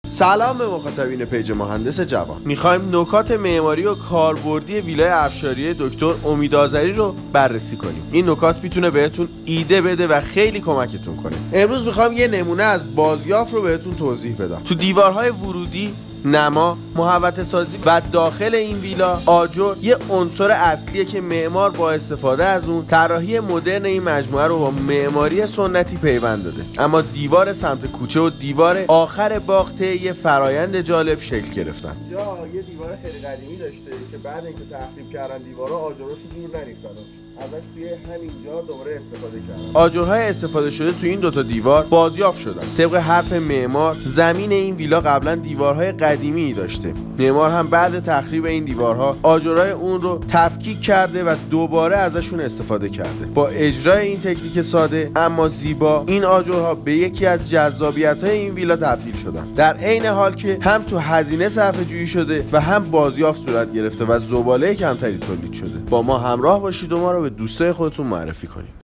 سلام به مخاطبین پیج مهندس جوان. میخوایم نکات معماری و کاربردی ویلای افشاری دکتر امید آذری رو بررسی کنیم. این نکات میتونه بهتون ایده بده و خیلی کمکتون کنه. امروز میخوام یه نمونه از بازیافت رو بهتون توضیح بدم. تو دیوارهای ورودی، نما، محوطه سازی و داخل این ویلا آجر یه عنصر اصلیه که معمار با استفاده از اون طراحی مدرن این مجموعه رو با معماری سنتی پیوند داده. اما دیوار سمت کوچه و دیوار آخر باغ یه فرایند جالب شکل گرفتن. اینجا یه دیوار خیلی قدیمی داشته که بعد اینکه تخریب کردن دیوارا آجراشو دور نریختن. ازش توی همینجا دوباره استفاده کردن. آجرهای استفاده شده توی این دوتا دیوار بازیافت شدن. طبق حرف معمار زمین این ویلا قبلا دیوارهای قدیمی داشته. معمار هم بعد تخریب این دیوارها آجرهای اون رو تفکیک کرده و دوباره ازشون استفاده کرده. با اجرای این تکنیک ساده اما زیبا این آجرها به یکی از جذابیت‌های این ویلا تبدیل شدن. در عین حال که هم تو هزینه صرفه‌جویی شده و هم بازیافت صورت گرفته و زباله کمتری تولید شده. با ما همراه باشید و ما رو به دوستای خودتون معرفی کنید.